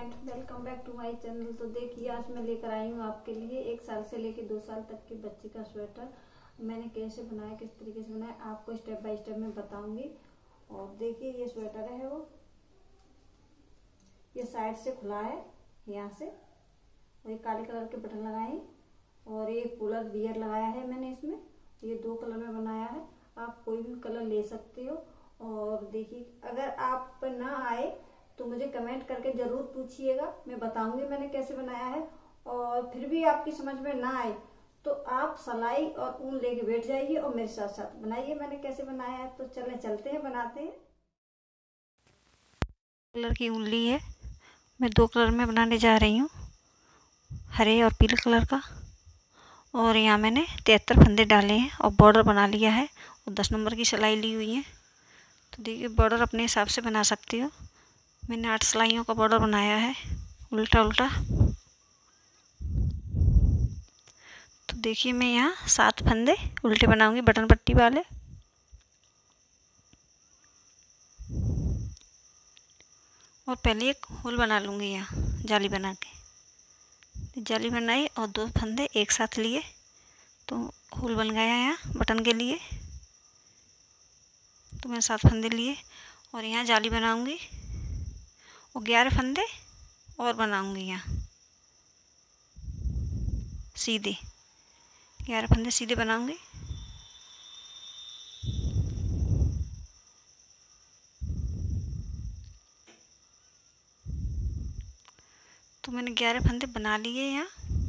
Welcome back to my channel. तो देखिए, आज मैं लेकर आई हूँ आपके लिए 1 साल से लेकर 2 साल तक के बच्चे का स्वेटर मैंने कैसे बनाया, किस तरीके से बनाया, आपको स्टेप बाय स्टेप मैं बताऊंगी। और देखिए, ये स्वेटर है वो, ये साइड से खुला है यहाँ से, और ये काले कलर के बटन लगाए हैं, और ये पोलर बियर लगाया है मैंने इसमें। ये 2 कलर में बनाया है, आप कोई भी कलर ले सकते हो। और देखिए, अगर आप पर ना आए तो मुझे कमेंट करके जरूर पूछिएगा, मैं बताऊंगी मैंने कैसे बनाया है। और फिर भी आपकी समझ में ना आए तो आप सलाई और ऊन लेके बैठ जाइए और मेरे साथ साथ बनाइए मैंने कैसे बनाया है। तो चलते हैं, बनाते हैं। कलर की ऊन ली है, मैं 2 कलर में बनाने जा रही हूँ, हरे और पीले कलर का। और यहाँ मैंने 73 फंदे डाले हैं और बॉर्डर बना लिया है, और 10 नंबर की सिलाई ली हुई है। तो देखिए, बॉर्डर अपने हिसाब से बना सकती हो। मैंने 8 सिलाइयों का बॉर्डर बनाया है, उल्टा उल्टा। तो देखिए, मैं यहाँ 7 फंदे उल्टे बनाऊंगी, बटन पट्टी वाले। और पहले एक होल बना लूँगी यहाँ जाली बना के। जाली बनाई और 2 फंदे एक साथ लिए, तो होल बन गया यहाँ बटन के लिए। तो मैं 7 फंदे लिए और यहाँ जाली बनाऊंगी, और 11 फंदे और बनाऊंगी यहाँ सीधे। 11 फंदे सीधे बनाऊंगी। तो मैंने 11 फंदे बना लिए यहाँ।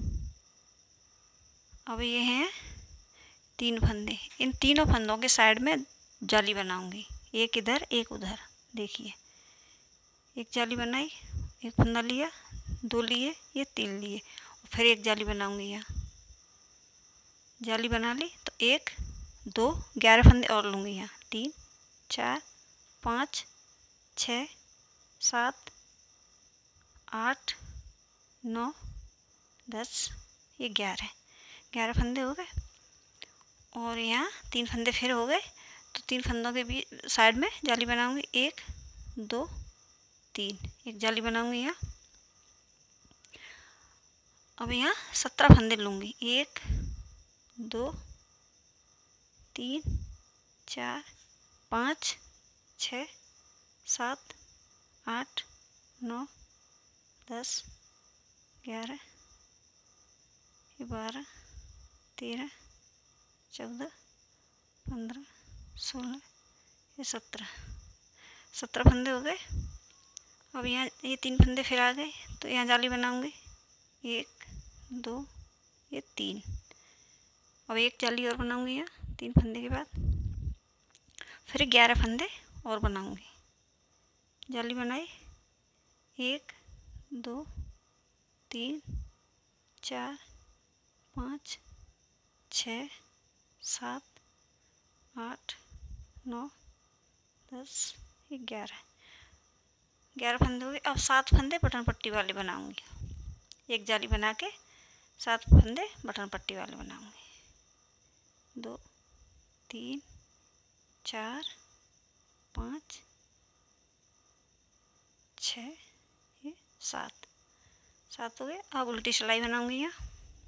अब ये हैं 3 फंदे, इन तीनों फंदों के साइड में जाली बनाऊंगी, एक इधर एक उधर। देखिए, एक जाली बनाई, एक फंदा लिया, 2 लिए, ये 3 लिए, और फिर एक जाली बनाऊंगी यहाँ। जाली बना ली तो 1 2 11 फंदे और लूँगी यहाँ। 3 4 5 6 7 8 9 10, ये 11 फंदे हो गए। और यहाँ 3 फंदे फिर हो गए, तो 3 फंदों के बीच साइड में जाली बनाऊंगी, 1 2 3, एक जाली बनाऊंगी यहाँ। अब यहाँ 17 फंदे लूँगी, 1 2 3 4 5 6 7 8 9 10 11 12 13 14 15 16 ये 17 फंदे हो गए। अब यहाँ ये 3 फंदे फिर आ गए, तो यहाँ जाली बनाऊंगी, 1 2 ये 3। अब एक जाली और बनाऊंगी यहाँ 3 फंदे के बाद, फिर 11 फंदे और बनाऊंगी। जाली बनाई, 1 2 3 4 5 6 7 8 9 10 11 फंदे हो गए। अब 7 फंदे बटन पट्टी वाले बनाऊंगी, एक जाली बना के 7 फंदे बटन पट्टी वाले बनाऊंगी। 2 3 4 5 6 ये 7 हो गए। अब उल्टी सिलाई बनाऊंगी यहाँ।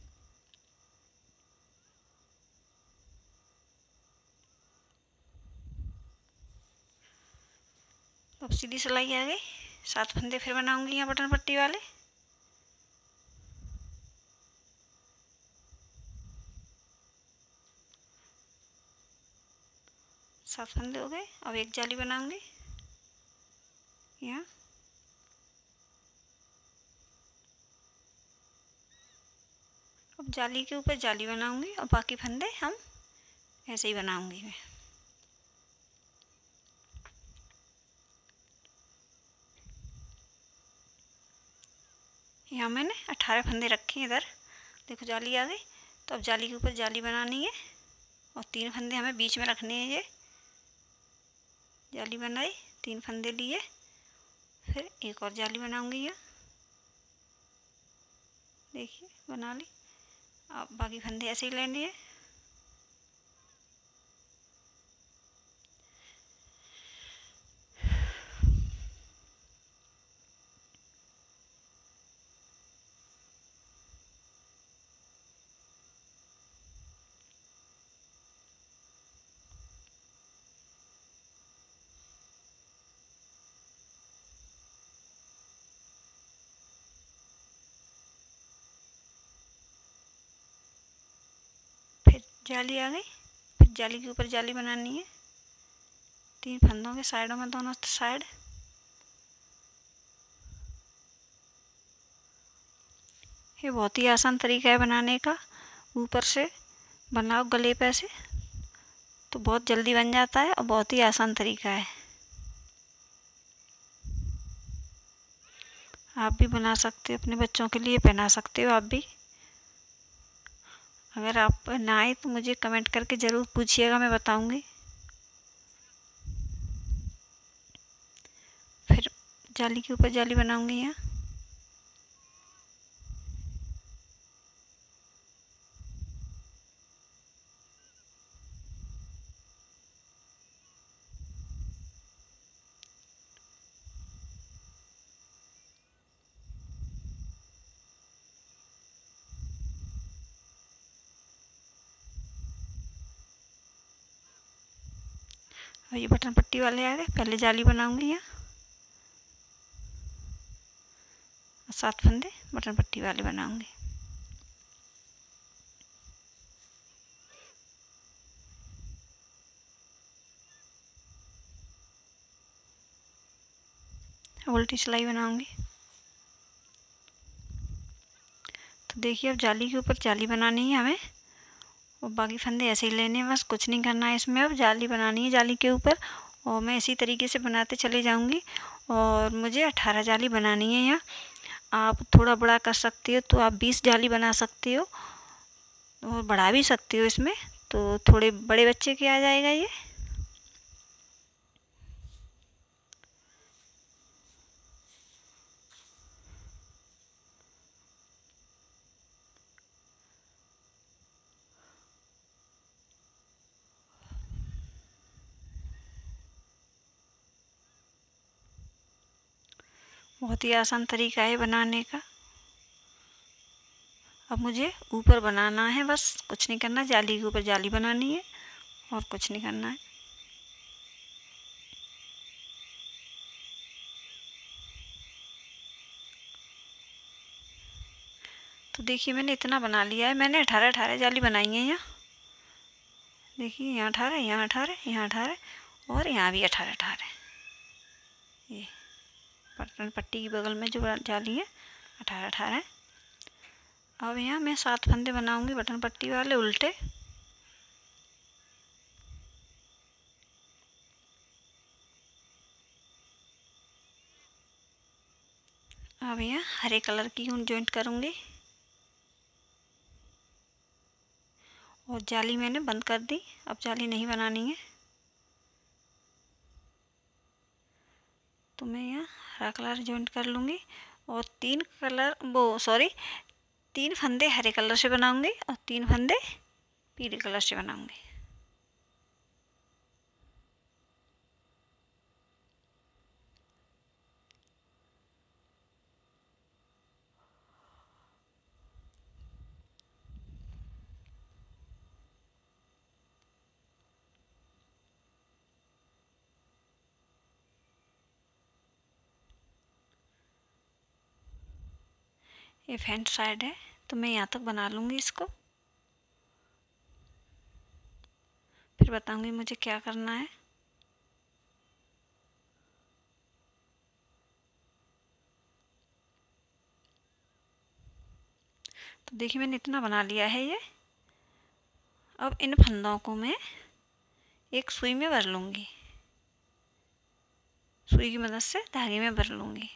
अब सीधी सिलाई आ गई, 7 फंदे फिर बनाऊंगी यहाँ बटन पट्टी वाले। सात फंदे हो गए। अब एक जाली बनाऊंगी यहाँ। अब जाली के ऊपर जाली बनाऊंगी, और बाकी फंदे हम ऐसे ही बनाऊंगी मैं। यहाँ मैंने 18 फंदे रखे हैं इधर। देखो, जाली आ गई, तो अब जाली के ऊपर जाली बनानी है, और 3 फंदे हमें बीच में रखने हैं। ये जाली बनाई, 3 फंदे लिए, फिर एक और जाली बनाऊंगी यहाँ। देखिए, बना ली। अब बाकी फंदे ऐसे ही लेने हैं। जाली आ गई। फिर जाली के ऊपर जाली बनानी है 3 फंदों के साइडों में, दोनों साइड। ये बहुत ही आसान तरीका है बनाने का। ऊपर से बनाओ गले पे से तो बहुत जल्दी बन जाता है और बहुत ही आसान तरीका है। आप भी बना सकते हो, अपने बच्चों के लिए पहना सकते हो आप भी। अगर आप ना आए तो मुझे कमेंट करके ज़रूर पूछिएगा, मैं बताऊंगी। फिर जाली के ऊपर जाली बनाऊंगी यहाँ। और ये बटन पट्टी वाले आ गए। पहले जाली बनाऊंगी यहाँ, 7 फंदे बटन पट्टी वाले बनाऊंगी। उल्टी सिलाई बनाऊंगी। तो देखिए अब जाली के ऊपर जाली बनानी है हमें, और बाकी फंदे ऐसे ही लेने हैं, बस कुछ नहीं करना है इसमें। अब जाली बनानी है जाली के ऊपर, और मैं इसी तरीके से बनाते चले जाऊंगी। और मुझे 18 जाली बनानी है यहाँ। आप थोड़ा बड़ा कर सकते हो तो आप 20 जाली बना सकते हो, और बढ़ा भी सकते हो इसमें, तो थोड़े बड़े बच्चे के आ जाएगा ये। बहुत ही आसान तरीका है बनाने का। अब मुझे ऊपर बनाना है, बस कुछ नहीं करना। जाली के ऊपर जाली बनानी है और कुछ नहीं करना है। तो देखिए मैंने इतना बना लिया है। मैंने 18 जाली बनाई है यहाँ। देखिए यहाँ 18, यहाँ 18, यहाँ 18 और यहाँ भी 18। ये बटन पट्टी की बगल में जो जाली है 18 है। अब यहाँ मैं 7 फंदे बनाऊंगी बटन पट्टी वाले उल्टे। अब यहाँ हरे कलर की ऊन जॉइंट करूंगी, और जाली मैंने बंद कर दी। अब जाली नहीं बनानी है। तो मैं यहाँ हरा कलर जॉइंट कर लूँगी, और 3 फंदे हरे कलर से बनाऊंगी और 3 फंदे पीले कलर से बनाऊंगी। ये फ्रंट साइड है तो मैं यहाँ तक बना लूँगी इसको, फिर बताऊँगी मुझे क्या करना है। तो देखिए मैंने इतना बना लिया है ये। अब इन फंदों को मैं एक सुई में भर लूँगी, सुई की मदद से धागे में भर लूँगी।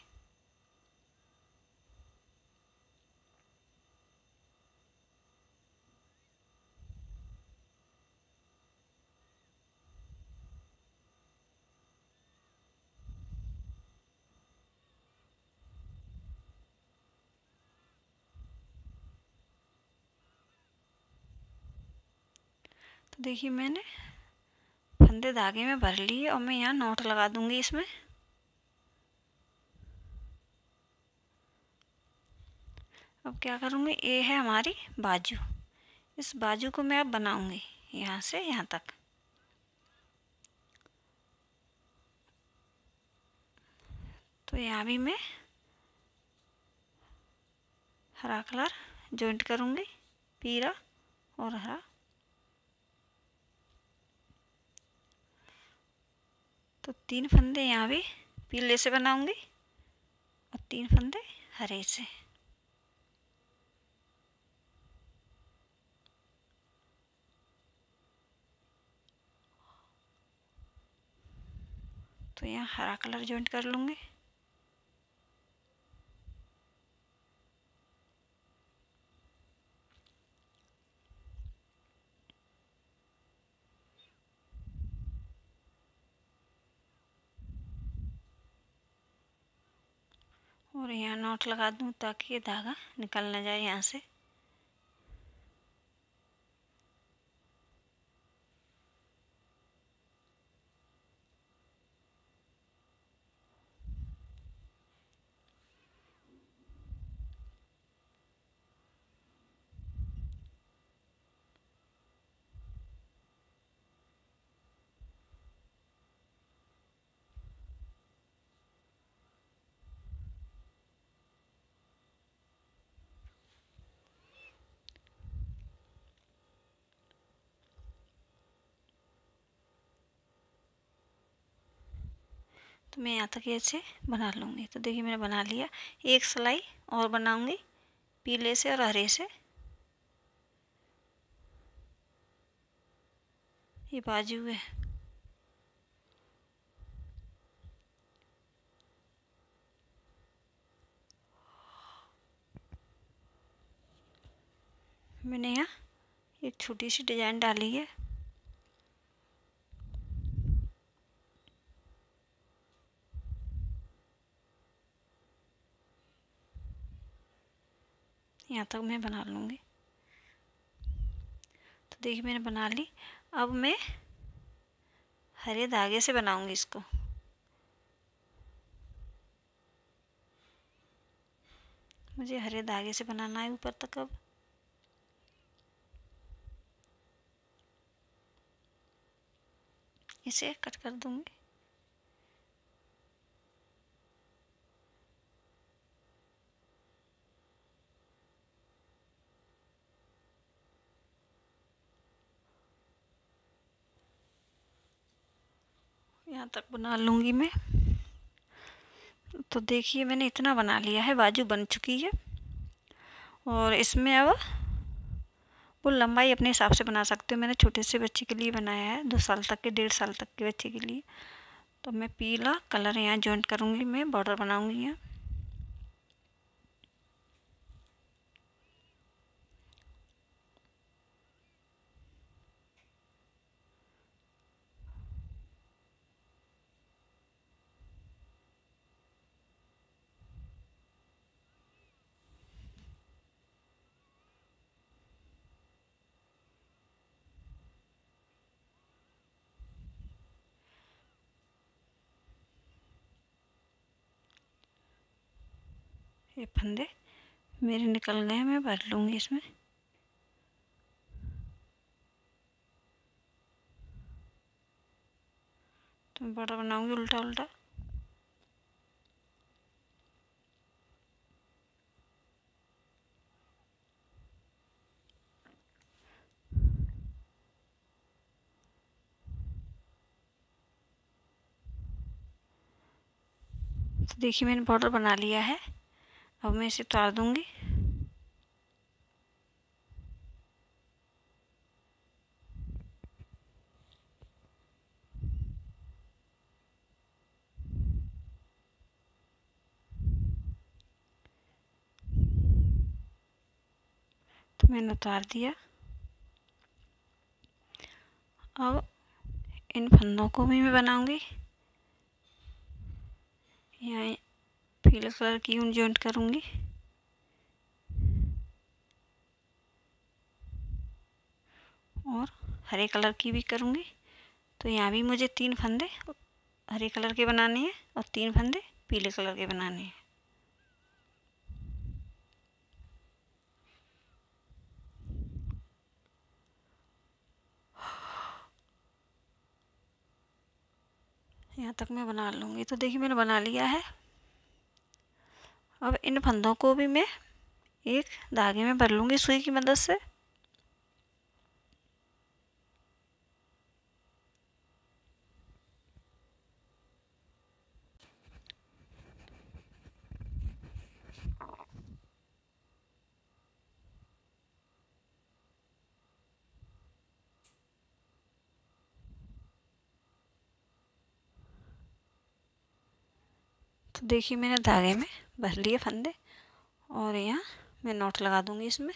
तो देखिए मैंने फंदे धागे में भर लिए, और मैं यहाँ नोट लगा दूँगी इसमें। अब क्या करूँगी, ये है हमारी बाजू। इस बाजू को मैं अब बनाऊँगी यहाँ से यहाँ तक। तो यहाँ भी मैं हरा कलर जॉइंट करूँगी, पीला और हरा। तो 3 फंदे यहाँ भी पीले से बनाऊंगी और 3 फंदे हरे से। तो यहाँ हरा कलर जॉइंट कर लूँगी। और यहाँ नॉट लगा दूँ ताकि ये धागा निकल ना जाए यहाँ से। तो मैं यहाँ तक ऐसे बना लूँगी। तो देखिए मैंने बना लिया। एक सिलाई और बनाऊँगी पीले से और हरे से। ये बाजू है। मैंने यहाँ एक छोटी सी डिजाइन डाली है। यहाँ तक मैं बना लूँगी। तो देखिए मैंने बना ली। अब मैं हरे धागे से बनाऊँगी इसको। मुझे हरे धागे से बनाना है ऊपर तक। अब इसे कट कर दूँगी। यहाँ तक बना लूँगी मैं। तो देखिए मैंने इतना बना लिया है, बाजू बन चुकी है। और इसमें अब वो लंबाई अपने हिसाब से बना सकते हो। मैंने छोटे से बच्चे के लिए बनाया है, 2 साल तक के, 1.5 साल तक के बच्चे के लिए। तो मैं पीला कलर यहाँ जॉइंट करूँगी, मैं बॉर्डर बनाऊँगी यहाँ। ये फंदे मेरे निकल गए, मैं भर लूँगी इसमें। तो मैं बॉर्डर बनाऊँगी उल्टा उल्टा। तो देखिए मैंने बॉर्डर बना लिया है। अब मैं इसे उतार दूँगी। तो मैंने उतार दिया। अब इन फंदों को भी मैं बनाऊँगी। यहाँ पीले कलर की ऊन जॉइंट करूँगी और हरे कलर की भी करूँगी। तो यहाँ भी मुझे 3 फंदे हरे कलर के बनाने हैं और 3 फंदे पीले कलर के बनाने हैं। यहाँ तक मैं बना लूँगी। तो देखिए मैंने बना लिया है। अब इन फंदों को भी मैं एक धागे में भर लूँगी सुई की मदद से। तो देखिए मैंने धागे में भर लिए फंदे और यहाँ मैं नॉट लगा दूंगी इसमें।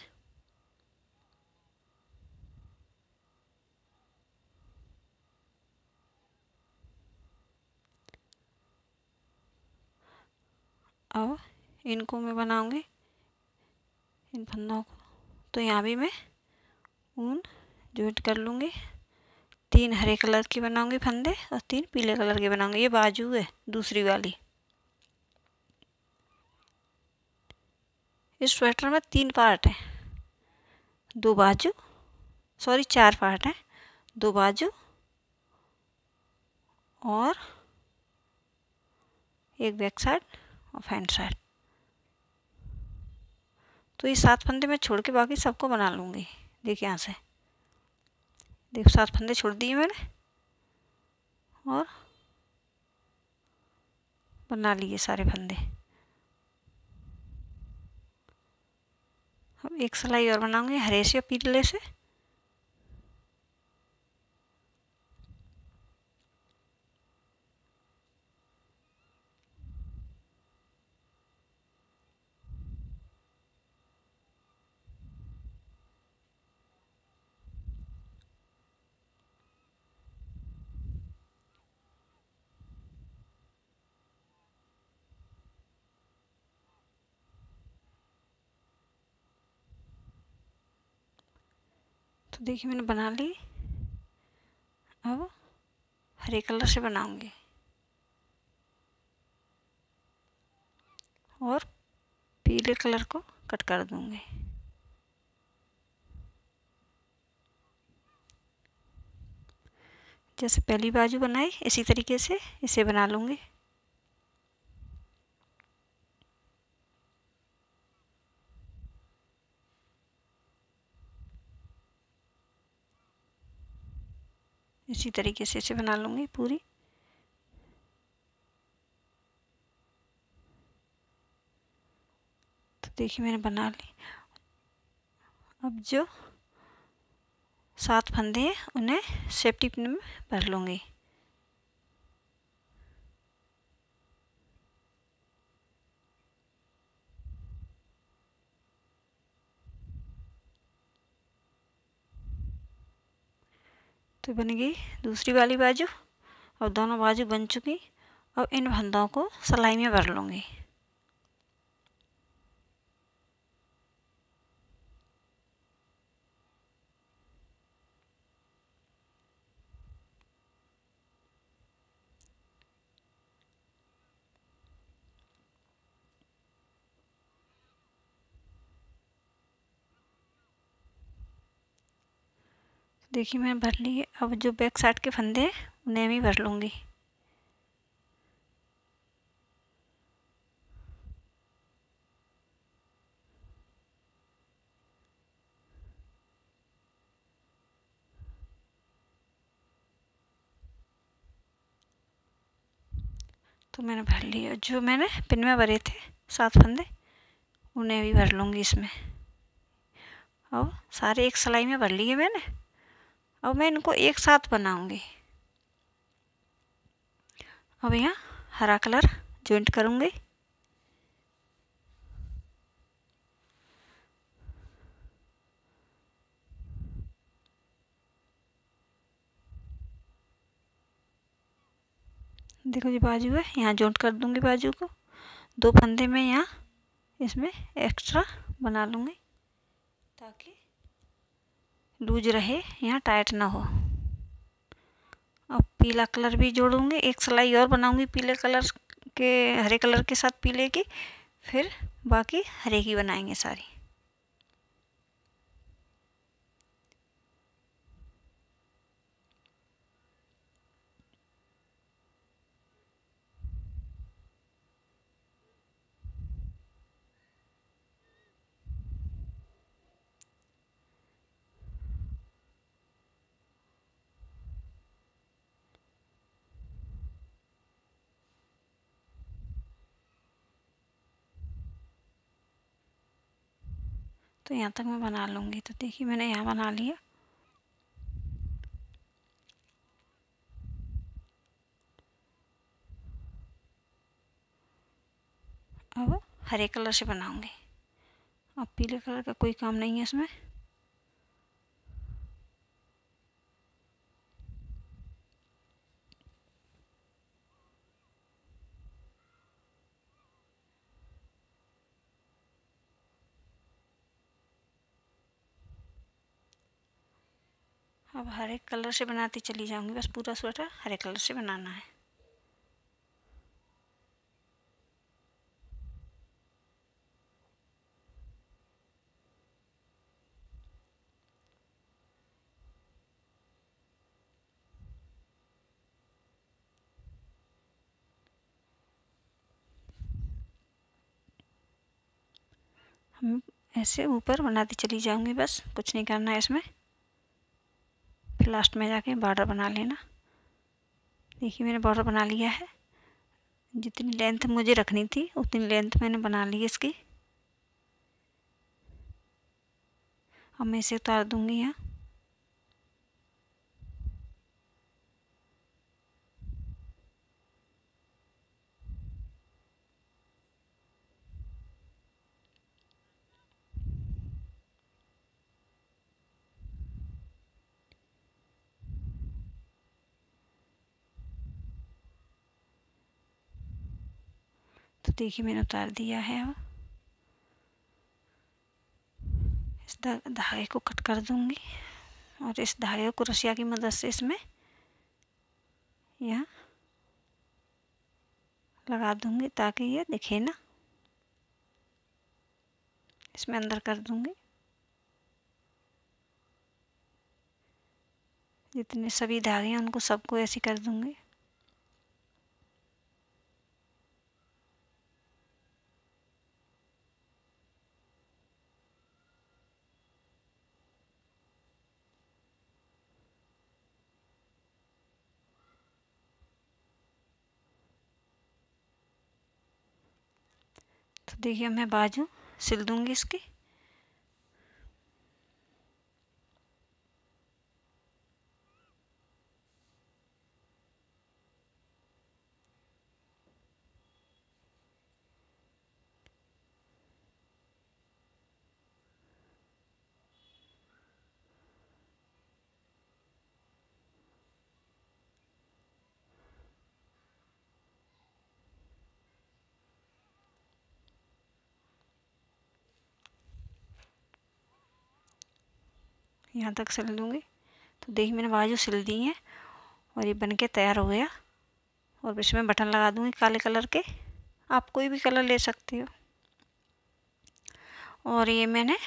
अब इनको मैं बनाऊंगी इन फंदों को, तो यहाँ भी मैं ऊन जॉइंट कर लूँगी। 3 हरे कलर की बनाऊंगी फंदे और 3 पीले कलर के बनाऊंगी। ये बाजू है दूसरी वाली। इस स्वेटर में 3 पार्ट हैं, 2 बाजू, सॉरी 4 पार्ट हैं, 2 बाजू और एक बैक साइड और फ्रंट साइड। तो ये 7 फंदे मैं छोड़ के बाकी सबको बना लूँगी। देखिए यहाँ से, देखो 7 फंदे छोड़ दिए मैंने और बना लिए सारे फंदे। अब एक सिलाई और बनाऊंगी हरे से पीले से। तो देखिए मैंने बना ली। अब हरे कलर से बनाऊंगी और पीले कलर को कट कर दूंगी। जैसे पहली बाजू बनाई इसी तरीके से इसे बना लूंगी। इसी तरीके से इसे बना लूंगी पूरी। तो देखिए मैंने बना ली। अब जो 7 फंदे हैं उन्हें सेफ्टी पिन में भर लूंगी। तो बन गई दूसरी वाली बाजू। अब दोनों बाजू बन चुकी। अब इन फंदों को सिलाई में भर लूंगी। देखिए मैं भर ली है। अब जो बैक साइड के फंदे हैं उन्हें भी भर लूंगी। तो मैंने भर लिया। जो मैंने पिन में भरे थे 7 फंदे उन्हें भी भर लूंगी इसमें। अब सारे एक सिलाई में भर लिए मैंने। अब मैं इनको एक साथ बनाऊंगी। अब यहाँ हरा कलर जॉइंट करूंगी। देखो ये बाजू है, यहाँ जॉइंट कर दूंगी बाजू को। 2 फंदे में यहाँ इसमें एक्स्ट्रा बना लूंगी ताकि लूज रहे, यहाँ टाइट ना हो। अब पीला कलर भी जोड़ूंगी, एक सिलाई और बनाऊंगी पीले कलर के हरे कलर के साथ पीले की, फिर बाकी हरे की बनाएंगे सारी। तो यहाँ तक मैं बना लूँगी। तो देखिए मैंने यहाँ बना लिया। हरे कलर से बनाऊंगी। अब पीले कलर का कोई काम नहीं है इसमें। अब हरे कलर से बनाती चली जाऊंगी, बस पूरा स्वेटर हरे कलर से बनाना है। हम ऐसे ऊपर बनाती चली जाऊंगी, बस कुछ नहीं करना है इसमें। फिर लास्ट में जाके बॉर्डर बना लेना। देखिए मैंने बॉर्डर बना लिया है। जितनी लेंथ मुझे रखनी थी उतनी लेंथ मैंने बना ली इसकी। अब मैं इसे उतार दूंगी यहाँ। तो देखिए मैंने उतार दिया है। अब इस धागे को कट कर दूंगी और इस धागे को रसिया की मदद से इसमें यहाँ लगा दूंगी ताकि ये दिखे ना। इसमें अंदर कर दूंगी। जितने सभी धागे हैं उनको सबको ऐसे कर दूंगी। तो देखिए मैं बाजू सिल दूंगी इसकी। यहाँ तक सिल दूंगी। तो देखिए मैंने बाजू सिल दी है और ये बनके तैयार हो गया। और इसमें बटन लगा दूंगी काले कलर के। आप कोई भी कलर ले सकते हो। और ये मैंने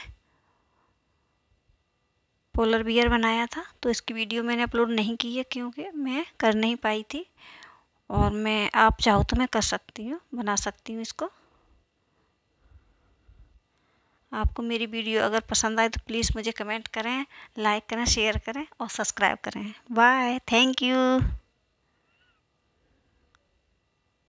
पोलर बियर बनाया था, तो इसकी वीडियो मैंने अपलोड नहीं की है क्योंकि मैं कर नहीं पाई थी। और मैं आप चाहो तो मैं कर सकती हूँ, बना सकती हूँ इसको। आपको मेरी वीडियो अगर पसंद आए तो प्लीज़ मुझे कमेंट करें, लाइक करें, शेयर करें और सब्सक्राइब करें। Bye, thank you.